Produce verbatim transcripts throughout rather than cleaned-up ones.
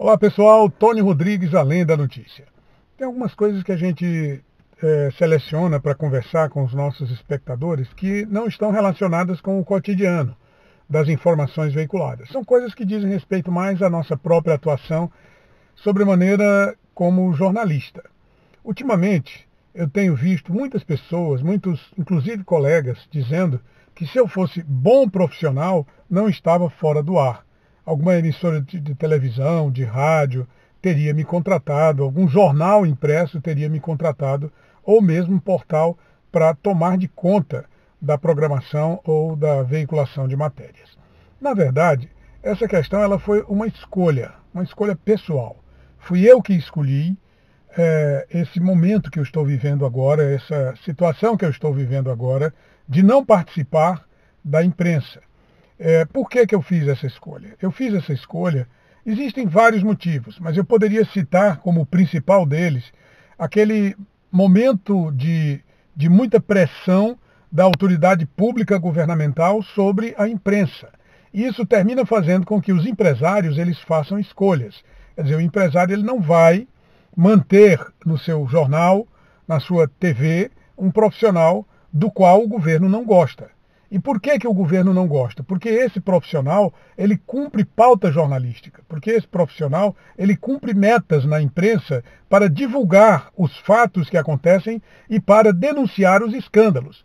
Olá pessoal, Tony Rodrigues, Além da Notícia. Tem algumas coisas que a gente é, seleciona para conversar com os nossos espectadores que não estão relacionadas com o cotidiano das informações veiculadas. São coisas que dizem respeito mais à nossa própria atuação sobremaneira como jornalista. Ultimamente, eu tenho visto muitas pessoas, muitos, inclusive colegas, dizendo que se eu fosse bom profissional, não estava fora do ar. Alguma emissora de, de televisão, de rádio, teria me contratado, algum jornal impresso teria me contratado, ou mesmo um portal para tomar de conta da programação ou da veiculação de matérias. Na verdade, essa questão ela foi uma escolha, uma escolha pessoal. Fui eu que escolhi é, esse momento que eu estou vivendo agora, essa situação que eu estou vivendo agora, de não participar da imprensa. É, por que que eu fiz essa escolha? Eu fiz essa escolha, existem vários motivos, mas eu poderia citar como principal deles aquele momento de, de muita pressão da autoridade pública governamental sobre a imprensa. E isso termina fazendo com que os empresários eles façam escolhas. Quer dizer, o empresário ele não vai manter no seu jornal, na sua T V, um profissional do qual o governo não gosta. E por que que o governo não gosta? Porque esse profissional, ele cumpre pauta jornalística, porque esse profissional, ele cumpre metas na imprensa para divulgar os fatos que acontecem e para denunciar os escândalos.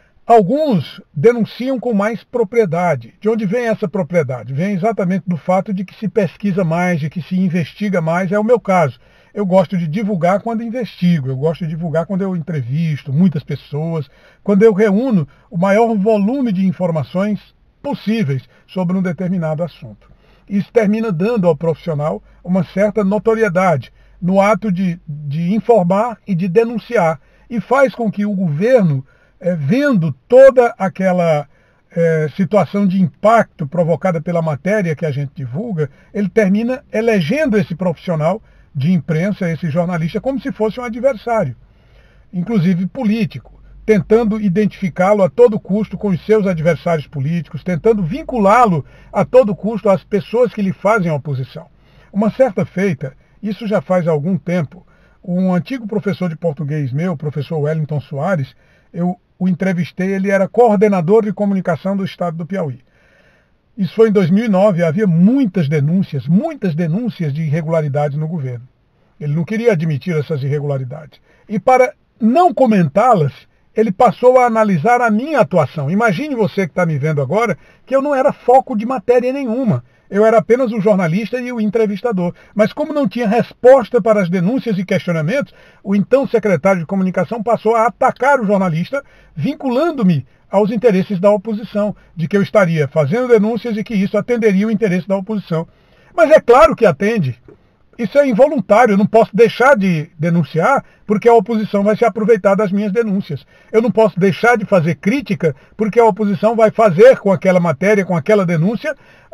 Alguns denunciam com mais propriedade. De onde vem essa propriedade? Vem exatamente do fato de que se pesquisa mais, de que se investiga mais, é o meu caso. Eu gosto de divulgar quando investigo, eu gosto de divulgar quando eu entrevisto muitas pessoas, quando eu reúno o maior volume de informações possíveis sobre um determinado assunto. Isso termina dando ao profissional uma certa notoriedade no ato de, de informar e de denunciar, e faz com que o governo, é, vendo toda aquela é, situação de impacto provocada pela matéria que a gente divulga, ele termina elegendo esse profissional de imprensa, esse jornalista, como se fosse um adversário, inclusive político, tentando identificá-lo a todo custo com os seus adversários políticos, tentando vinculá-lo a todo custo às pessoas que lhe fazem oposição. Uma certa feita, isso já faz algum tempo, um antigo professor de português meu, o professor Wellington Soares, eu o entrevistei, ele era coordenador de comunicação do estado do Piauí. Isso foi em dois mil e nove, havia muitas denúncias, muitas denúncias de irregularidades no governo. Ele não queria admitir essas irregularidades. E para não comentá-las, ele passou a analisar a minha atuação. Imagine você que está me vendo agora, que eu não era foco de matéria nenhuma. Eu era apenas o jornalista e o entrevistador. Mas como não tinha resposta para as denúncias e questionamentos, o então secretário de comunicação passou a atacar o jornalista, vinculando-me aos interesses da oposição, de que eu estaria fazendo denúncias e que isso atenderia o interesse da oposição. Mas é claro que atende. Isso é involuntário, eu não posso deixar de denunciar porque a oposição vai se aproveitar das minhas denúncias. Eu não posso deixar de fazer crítica porque a oposição vai fazer com aquela matéria, com aquela denúncia,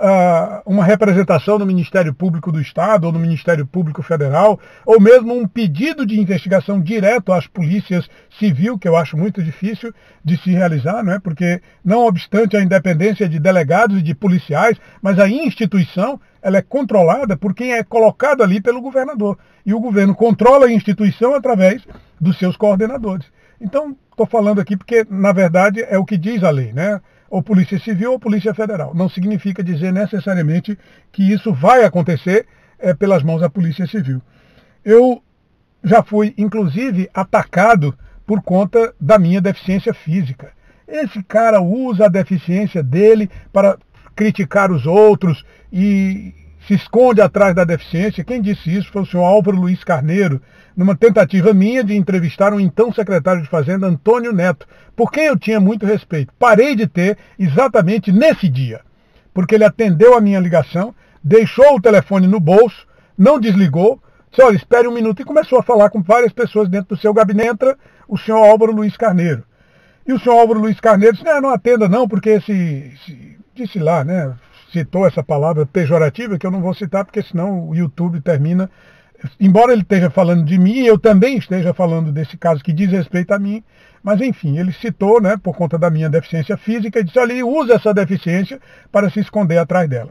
uma representação no Ministério Público do Estado ou no Ministério Público Federal, ou mesmo um pedido de investigação direto às polícias civil, que eu acho muito difícil de se realizar, não é? Porque não obstante a independência de delegados e de policiais, mas a instituição ela é controlada por quem é colocado ali pelo governador. E o governo controla a instituição através dos seus coordenadores. Então, estou falando aqui porque, na verdade, é o que diz a lei, né? Ou Polícia Civil ou Polícia Federal. Não significa dizer necessariamente que isso vai acontecer é, pelas mãos da Polícia Civil. Eu já fui, inclusive, atacado por conta da minha deficiência física. Esse cara usa a deficiência dele para criticar os outros e se esconde atrás da deficiência. Quem disse isso foi o senhor Álvaro Luiz Carneiro, numa tentativa minha de entrevistar o então secretário de Fazenda, Antônio Neto, por quem eu tinha muito respeito. Parei de ter exatamente nesse dia, porque ele atendeu a minha ligação, deixou o telefone no bolso, não desligou, disse, olha, espere um minuto, e começou a falar com várias pessoas dentro do seu gabinete, entra o senhor Álvaro Luiz Carneiro. E o senhor Álvaro Luiz Carneiro disse, não, não atenda não, porque esse, esse disse lá, né, citou essa palavra pejorativa, que eu não vou citar, porque senão o YouTube termina, embora ele esteja falando de mim, eu também esteja falando desse caso que diz respeito a mim, mas enfim, ele citou, né, por conta da minha deficiência física, e disse, olha, ele usa essa deficiência para se esconder atrás dela.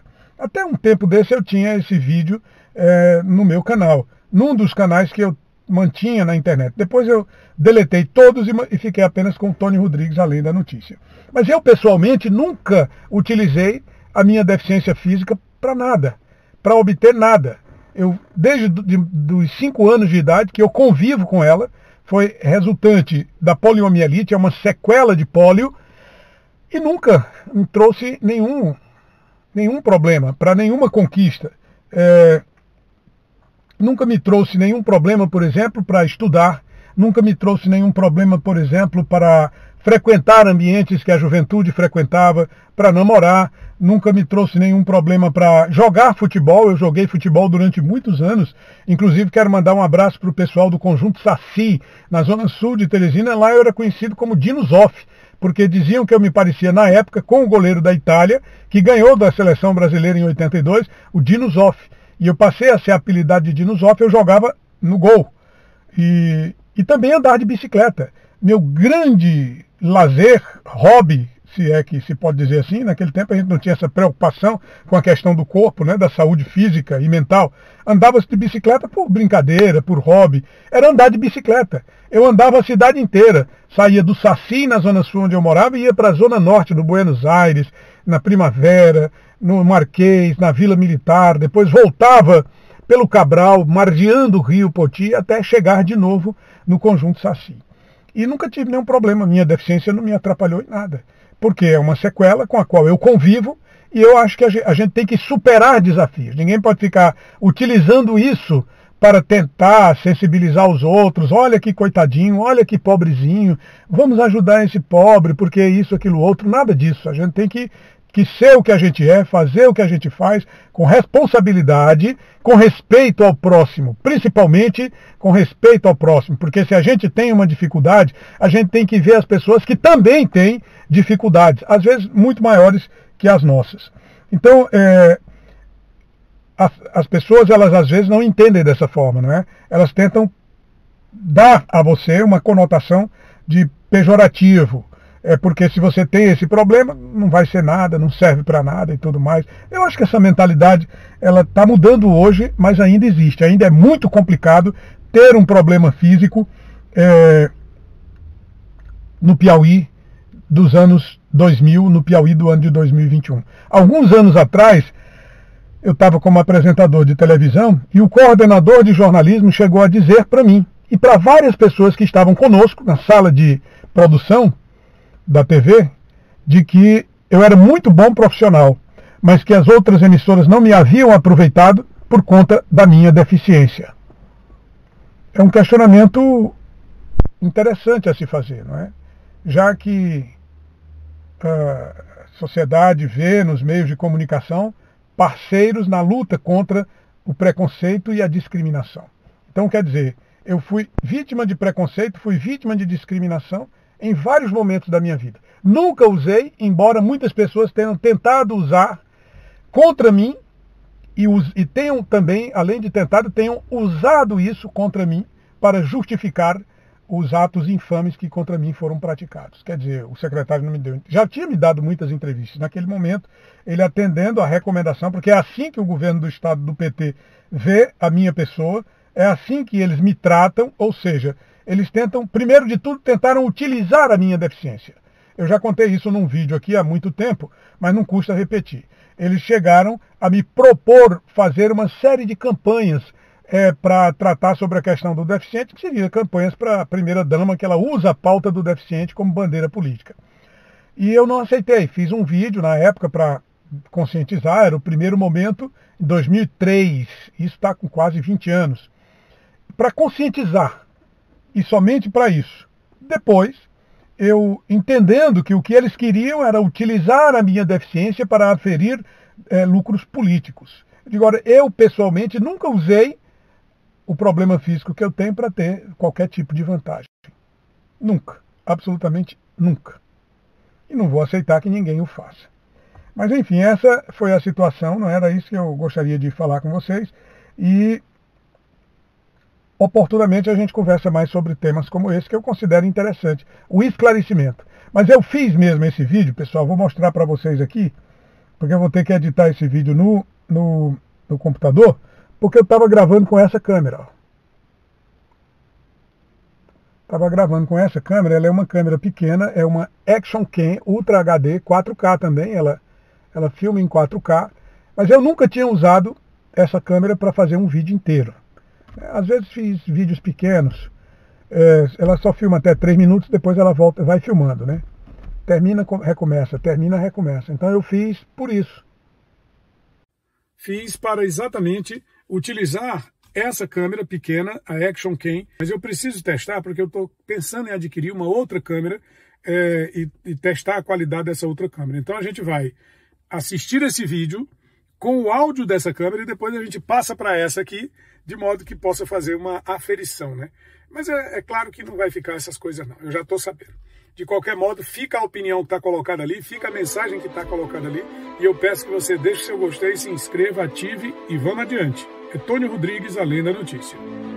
Até um tempo desse eu tinha esse vídeo é, no meu canal, num dos canais que eu mantinha na internet. Depois eu deletei todos e, e fiquei apenas com o Tony Rodrigues, além da notícia. Mas eu, pessoalmente, nunca utilizei a minha deficiência física para nada, para obter nada. Eu, desde de, dos cinco anos de idade que eu convivo com ela, foi resultante da poliomielite, é uma sequela de pólio, e nunca me trouxe nenhum, nenhum problema, para nenhuma conquista. É, nunca me trouxe nenhum problema, por exemplo, para estudar, nunca me trouxe nenhum problema, por exemplo, para frequentar ambientes que a juventude frequentava, para namorar, nunca me trouxe nenhum problema para jogar futebol. Eu joguei futebol durante muitos anos, inclusive quero mandar um abraço para o pessoal do Conjunto Saci, na zona sul de Teresina. Lá eu era conhecido como Dino Zoff, porque diziam que eu me parecia na época com o goleiro da Itália, que ganhou da seleção brasileira em oitenta e dois, o Dino Zoff. E eu passei a ser apelidado de Dino Zoff, eu jogava no gol. E, e também andar de bicicleta. Meu grande lazer, hobby, se é que se pode dizer assim, naquele tempo a gente não tinha essa preocupação com a questão do corpo, né, da saúde física e mental. Andava-se de bicicleta por brincadeira, por hobby, era andar de bicicleta. Eu andava a cidade inteira, saía do Saci, na zona sul onde eu morava, e ia para a zona norte do Buenos Aires, na Primavera, no Marquês, na Vila Militar, depois voltava pelo Cabral, margeando o rio Poti, até chegar de novo no Conjunto Saci. E nunca tive nenhum problema, minha deficiência não me atrapalhou em nada, porque é uma sequela com a qual eu convivo, e eu acho que a gente tem que superar desafios. Ninguém pode ficar utilizando isso para tentar sensibilizar os outros. Olha que coitadinho, olha que pobrezinho, vamos ajudar esse pobre, porque isso, aquilo, outro. Nada disso. A gente tem que, que ser o que a gente é, fazer o que a gente faz, com responsabilidade, com respeito ao próximo, principalmente com respeito ao próximo, porque se a gente tem uma dificuldade, a gente tem que ver as pessoas que também têm dificuldades, às vezes muito maiores que as nossas. Então, é, as, as pessoas, elas às vezes não entendem dessa forma, não é? Elas tentam dar a você uma conotação de pejorativo, é porque se você tem esse problema, não vai ser nada, não serve para nada e tudo mais. Eu acho que essa mentalidade, ela está mudando hoje, mas ainda existe. Ainda é muito complicado ter um problema físico é, no Piauí dos anos dois mil, no Piauí do ano de dois mil e vinte e um. Alguns anos atrás, eu estava como apresentador de televisão e o coordenador de jornalismo chegou a dizer para mim e para várias pessoas que estavam conosco na sala de produção da T V, de que eu era muito bom profissional, mas que as outras emissoras não me haviam aproveitado por conta da minha deficiência. É um questionamento interessante a se fazer, não é? Já que a sociedade vê nos meios de comunicação parceiros na luta contra o preconceito e a discriminação. Então, quer dizer, eu fui vítima de preconceito, fui vítima de discriminação em vários momentos da minha vida. Nunca usei, embora muitas pessoas tenham tentado usar contra mim e, us, e tenham também, além de tentado, tenham usado isso contra mim para justificar os atos infames que contra mim foram praticados. Quer dizer, o secretário não me deu... Já tinha me dado muitas entrevistas. Naquele momento, ele atendendo à recomendação, porque é assim que o governo do estado do P T vê a minha pessoa, é assim que eles me tratam, ou seja, eles tentam, primeiro de tudo, tentaram utilizar a minha deficiência. Eu já contei isso num vídeo aqui há muito tempo, mas não custa repetir. Eles chegaram a me propor fazer uma série de campanhas é, para tratar sobre a questão do deficiente, que seria campanhas para a primeira-dama, que ela usa a pauta do deficiente como bandeira política. E eu não aceitei. Fiz um vídeo na época para conscientizar, era o primeiro momento, em dois mil e três, isso está com quase vinte anos, para conscientizar. E somente para isso. Depois, eu entendendo que o que eles queriam era utilizar a minha deficiência para aferir é, lucros políticos. Agora, eu pessoalmente nunca usei o problema físico que eu tenho para ter qualquer tipo de vantagem. Nunca. Absolutamente nunca. E não vou aceitar que ninguém o faça. Mas enfim, essa foi a situação, não era isso que eu gostaria de falar com vocês. E oportunamente a gente conversa mais sobre temas como esse, que eu considero interessante, o esclarecimento. Mas eu fiz mesmo esse vídeo, pessoal, vou mostrar para vocês aqui, porque eu vou ter que editar esse vídeo no, no, no computador, porque eu estava gravando com essa câmera. Estava gravando com essa câmera, ela é uma câmera pequena, é uma Action Cam Ultra H D, quatro K também, ela, ela filma em quatro K, mas eu nunca tinha usado essa câmera para fazer um vídeo inteiro. Às vezes fiz vídeos pequenos, é, ela só filma até três minutos, depois ela volta, vai filmando, né? Termina, recomeça, termina, recomeça. Então eu fiz por isso. Fiz para exatamente utilizar essa câmera pequena, a Action Cam, mas eu preciso testar porque eu estou pensando em adquirir uma outra câmera é, e, e testar a qualidade dessa outra câmera. Então a gente vai assistir esse vídeo com o áudio dessa câmera e depois a gente passa para essa aqui, de modo que possa fazer uma aferição, né? Mas é, é claro que não vai ficar essas coisas não, eu já estou sabendo. De qualquer modo, fica a opinião que está colocada ali, fica a mensagem que está colocada ali, e eu peço que você deixe seu gostei, se inscreva, ative e vamos adiante. É Tony Rodrigues, Além da Notícia.